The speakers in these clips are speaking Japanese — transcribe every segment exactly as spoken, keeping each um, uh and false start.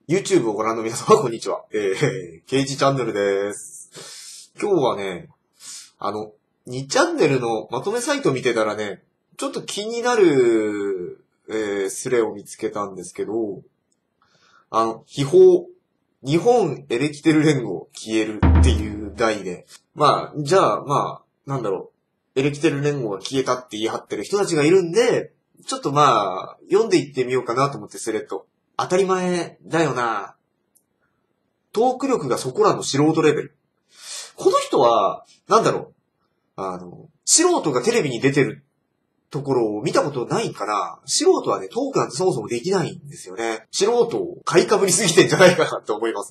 YouTube をご覧の皆様、こんにちは。えー、ケイジチャンネルです。今日はね、あの、にチャンネルのまとめサイト見てたらね、ちょっと気になる、えー、スレを見つけたんですけど、あの、秘宝、日本エレキテル連合消えるっていう題で、まあ、じゃあ、まあ、なんだろう、エレキテル連合が消えたって言い張ってる人たちがいるんで、ちょっとまあ、読んでいってみようかなと思ってスレッド。当たり前だよな。トーク力がそこらの素人レベル。この人は、なんだろう。あの、素人がテレビに出てるところを見たことないかな。素人はね、トークなんてそもそもできないんですよね。素人を買いかぶりすぎてんじゃないかなと思います。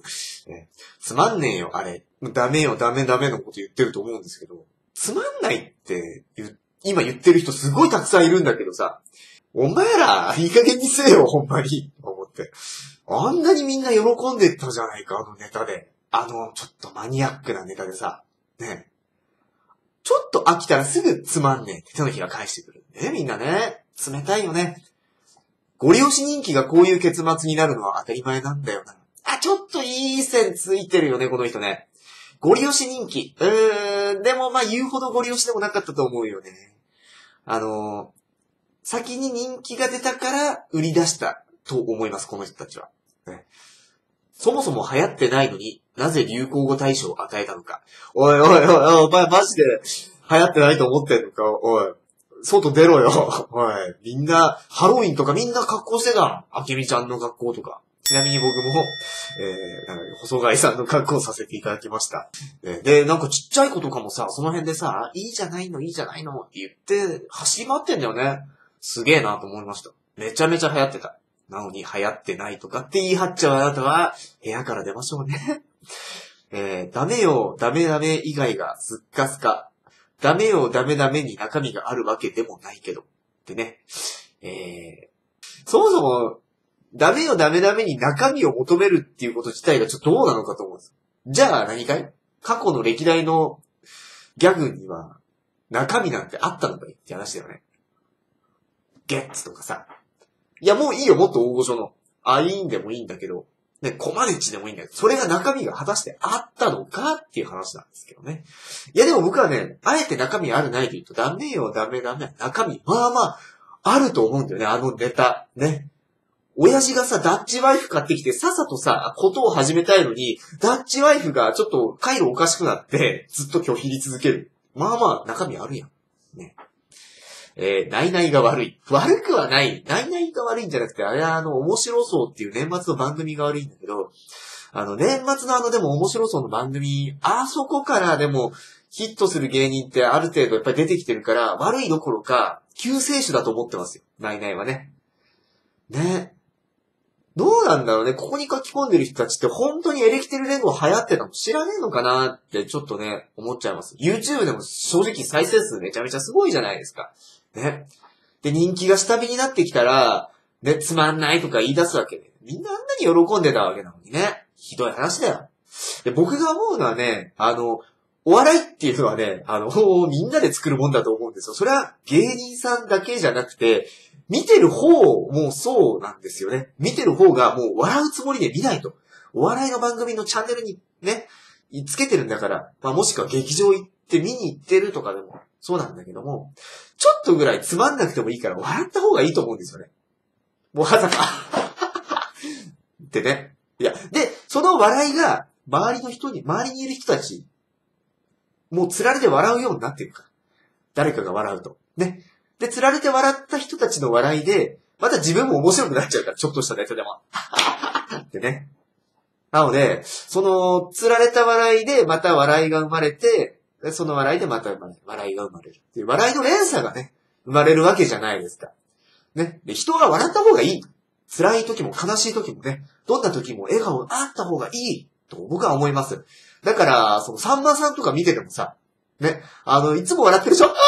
ね、つまんねえよ、あれ。ダメよ、ダメダメのこと言ってると思うんですけど、つまんないって言今言ってる人すごいたくさんいるんだけどさ、お前ら、いい加減にせえよ、ほんまに。思って。あんなにみんな喜んでたじゃないか、あのネタで。あの、ちょっとマニアックなネタでさ。ね。ちょっと飽きたらすぐつまんねえって手のひら返してくる。ね、みんなね。冷たいよね。ゴリ押し人気がこういう結末になるのは当たり前なんだよな。あ、ちょっといい線ついてるよね、この人ね。ゴリ押し人気。うーん、でもまあ言うほどゴリ押しでもなかったと思うよね。あのー、先に人気が出たから売り出したと思います、この人たちは。ね、そもそも流行ってないのになぜ流行語大賞を与えたのか。おいおいおいおい、お前マジで流行ってないと思ってんのか。おい、外出ろよ。おい、みんな、ハロウィンとかみんな格好してた。あけみちゃんの格好とか。ちなみに僕も、えー、細貝さんの格好させていただきました。で、なんかちっちゃい子とかもさ、その辺でさ、いいじゃないの、いいじゃないのって言って走り回ってんだよね。すげえなと思いました。めちゃめちゃ流行ってた。なのに流行ってないとかって言い張っちゃうあなたは、部屋から出ましょうね。えー、ダメよ、ダメダメ以外がすっかすか。ダメよ、ダメダメに中身があるわけでもないけど。ってね。えー、そもそも、ダメよ、ダメダメに中身を求めるっていうこと自体がちょっとどうなのかと思うんです。じゃあ何かい？過去の歴代のギャグには中身なんてあったのかいって話だよね。ゲッツとかさ。いやもういいよ、もっと大御所の。アイーンでもいいんだけど、ね、コマネチでもいいんだけど、それが中身が果たしてあったのかっていう話なんですけどね。いやでも僕はね、あえて中身あるないと言うと、ダメよ、ダメダメ。中身、まあまあ、あると思うんだよね、あのネタ。ね。親父がさ、ダッチワイフ買ってきて、さっさとさ、ことを始めたいのに、ダッチワイフがちょっと回路おかしくなって、ずっと拒否り続ける。まあまあ、中身あるやん。ね。えー、ナイナイが悪い。悪くはない。ナイナイが悪いんじゃなくて、あれはあの、面白そうっていう年末の番組が悪いんだけど、あの、年末のあの、でも面白そうの番組、あそこからでも、ヒットする芸人ってある程度やっぱり出てきてるから、悪いどころか、救世主だと思ってますよ。ナイナイはね。ね。どうなんだろうね。ここに書き込んでる人たちって本当にエレキテル連合流行ってたの知らねえのかなってちょっとね、思っちゃいます。YouTube でも正直再生数めちゃめちゃすごいじゃないですか。ね。で、人気が下火になってきたら、ね、つまんないとか言い出すわけで。みんなあんなに喜んでたわけなのにね。ひどい話だよ。で、僕が思うのはね、あの、お笑いっていうのはね、あの、みんなで作るもんだと思うんですよ。それは芸人さんだけじゃなくて、見てる方もそうなんですよね。見てる方がもう笑うつもりで見ないと。お笑いの番組のチャンネルにね、つけてるんだから、まあもしくは劇場行って見に行ってるとかでもそうなんだけども、ちょっとぐらいつまんなくてもいいから笑った方がいいと思うんですよね。もうはざか。ってね。いや、で、その笑いが周りの人に、周りにいる人たち、もう釣られて笑うようになってるから。誰かが笑うと。ね。で、釣られて笑った人たちの笑いで、また自分も面白くなっちゃうから、ちょっとしたネタでも。ってね。なので、その、釣られた笑いで、また笑いが生まれて、その笑いでまた笑いが生まれるっていう、笑いの連鎖がね、生まれるわけじゃないですか。ね。で、人が笑った方がいい。辛い時も悲しい時もね、どんな時も笑顔があった方がいいと僕は思います。だから、そのさんまさんとか見ててもさ、ね、あの、いつも笑ってるでしょ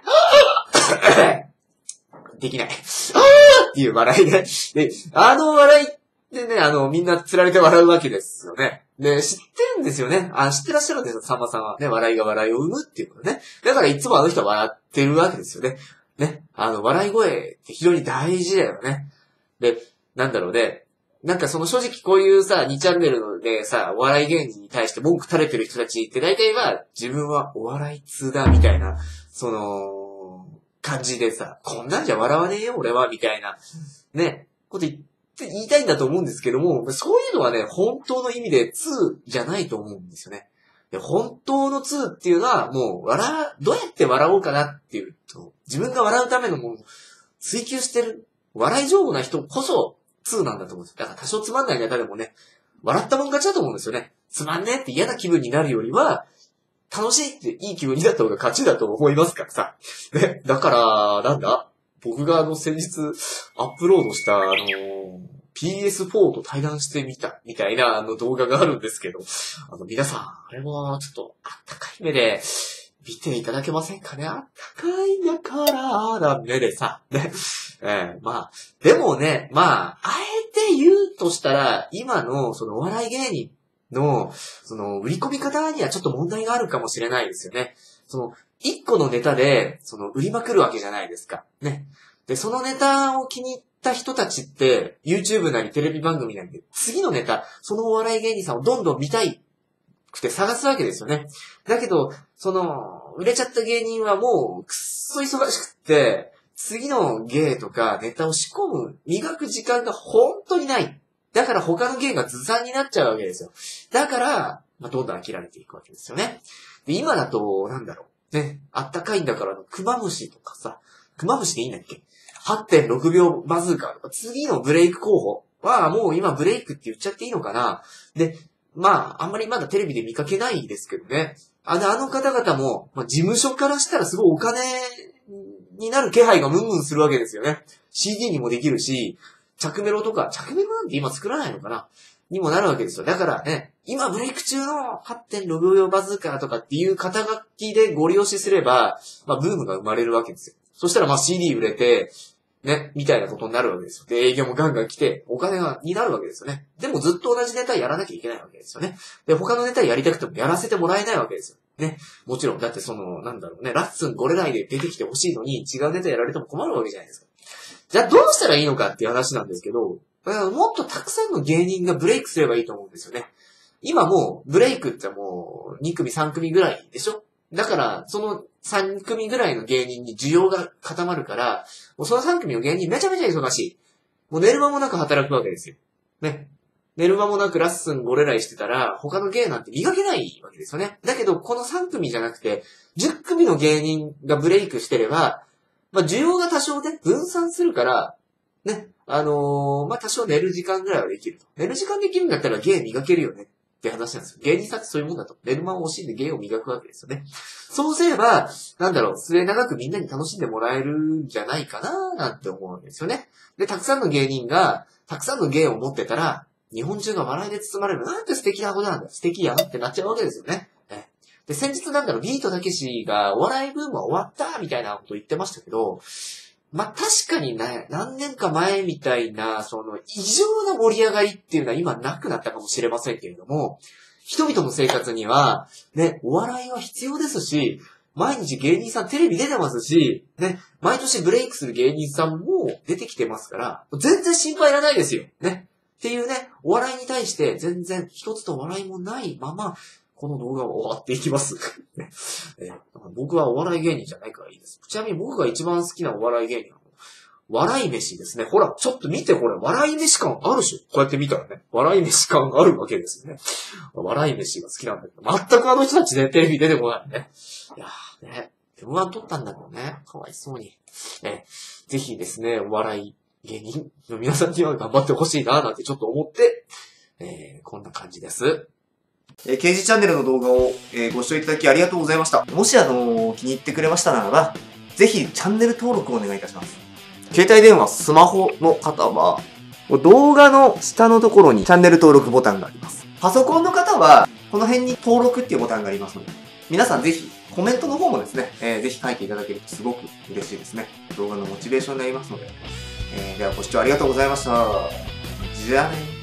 できない。あーっていう笑いで。で、あの笑いでね、あの、みんな釣られて笑うわけですよね。で、知ってるんですよね。あ、知ってらっしゃるんですよ、さんまさんは。ね、笑いが笑いを生むっていうことね。だからいつもあの人は笑ってるわけですよね。ね。あの、笑い声って非常に大事だよね。で、なんだろうね。 なんかその正直こういうさ、にチャンネルでさ、お笑い芸人に対して文句垂れてる人たちって大体は、自分はお笑い通だ、みたいな、その、感じでさ、こんなんじゃ笑わねえよ、俺は、みたいな、ね、こと言って、言いたいんだと思うんですけども、そういうのはね、本当の意味で通じゃないと思うんですよね。本当の通っていうのは、もう、笑、どうやって笑おうかなっていうと、自分が笑うためのものを追求してる、笑い上手な人こそ、通なんだと思うんですよ。だから多少つまんないネタでもね、笑ったもん勝ちだと思うんですよね。つまんねえって嫌な気分になるよりは、楽しいっていい気分になった方が勝ちだと思いますからさ。ね、だから、なんだ僕があの先日アップロードしたあのー、ピーエスフォー と対談してみたみたいなあの動画があるんですけど、あの皆さん、あれもちょっとあったかい目で見ていただけませんかね。あったかいんだからな目でさ。ね。えー、まあ、でもね、まあ、あえて言うとしたら、今のそのお笑い芸人の、その売り込み方にはちょっと問題があるかもしれないですよね。その、一個のネタで、その売りまくるわけじゃないですか。ね。で、そのネタを気に入った人たちって、YouTube なりテレビ番組なりで、次のネタ、そのお笑い芸人さんをどんどん見たいくて探すわけですよね。だけど、その、売れちゃった芸人はもう、くっそ忙しくって、次の芸とかネタを仕込む、磨く時間が本当にない。だから他の芸がずさんになっちゃうわけですよ。だから、まあ、どんどん飽きられていくわけですよね。で、今だと、なんだろう。ね、あったかいんだからのクマムシとかさ、クマムシでいいんだっけ ?はってんろく 秒バズーカとか、次のブレイク候補はもう今ブレイクって言っちゃっていいのかな。で、まあ、あんまりまだテレビで見かけないですけどね。あの、あの方々も、まあ、事務所からしたらすごいお金になる気配がムンムンするわけですよね。シーディー にもできるし、着メロとか、着メロなんて今作らないのかなにもなるわけですよ。だからね、今ブレイク中の はってんろく 秒バズーカーとかっていう肩書きでご利用しすれば、まあ、ブームが生まれるわけですよ。そしたらまあ シーディー 売れて、ね、みたいなことになるわけですよ。で、営業もガンガン来て、お金が、になるわけですよね。でもずっと同じネタやらなきゃいけないわけですよね。で、他のネタやりたくてもやらせてもらえないわけですよ。ね。もちろん、だってその、なんだろうね、ラッスンゴレライで出てきてほしいのに、違うネタやられても困るわけじゃないですか。じゃあどうしたらいいのかっていう話なんですけど、もっとたくさんの芸人がブレイクすればいいと思うんですよね。今もう、ブレイクってもう、に組さん組ぐらいでしょ？だから、そのさん組ぐらいの芸人に需要が固まるから、もうそのさん組の芸人めちゃめちゃ忙しい。もう寝る間もなく働くわけですよ。ね。寝る間もなくラッスンゴレライしてたら、他の芸なんて磨けないわけですよね。だけど、このさん組じゃなくて、じゅっ組の芸人がブレイクしてれば、まあ、需要が多少ね、分散するから、ね。あのー、まあ、多少寝る時間ぐらいはできると。寝る時間できるんだったら芸磨けるよね。って話なんですよ。芸人さんってそういうもんだと。寝る間を惜しんで芸を磨くわけですよね。そうすれば、なんだろう、末長くみんなに楽しんでもらえるんじゃないかななんて思うわけですよね。で、たくさんの芸人が、たくさんの芸を持ってたら、日本中が笑いで包まれる。なんて素敵なことなんだ。素敵やんってなっちゃうわけですよね。で、先日なんだろう、ビートたけしがお笑いブームは終わったみたいなこと言ってましたけど、まあ、確かにね、何年か前みたいな、その、異常な盛り上がりっていうのは今なくなったかもしれませんけれども、人々の生活には、ね、お笑いは必要ですし、毎日芸人さんテレビ出てますし、ね、毎年ブレイクする芸人さんも出てきてますから、全然心配いらないですよ。ね。っていうね、お笑いに対して全然一つと笑いもないまま、この動画は終わっていきます。えー、僕はお笑い芸人じゃないからいいです。ちなみに僕が一番好きなお笑い芸人は、笑い飯ですね。ほら、ちょっと見てこれ、笑い飯感あるでしょ。こうやって見たらね、笑い飯感があるわけですね。笑い飯が好きなんだけど、全くあの人たちね、テレビ出てこないね。いやーね、エムワン 取ったんだけどね、かわいそうに。えー、ぜひですね、お笑い芸人の皆さんには頑張ってほしいな、なんてちょっと思って、えー、こんな感じです。えー、ケージチャンネルの動画を、えー、ご視聴いただきありがとうございました。もしあのー、気に入ってくれましたならば、ぜひチャンネル登録をお願いいたします。携帯電話、スマホの方は、動画の下のところにチャンネル登録ボタンがあります。パソコンの方は、この辺に登録っていうボタンがありますので、皆さんぜひ、コメントの方もですね、えー、ぜひ書いていただけるとすごく嬉しいですね。動画のモチベーションになりますので。えー、ではご視聴ありがとうございました。じゃあねー。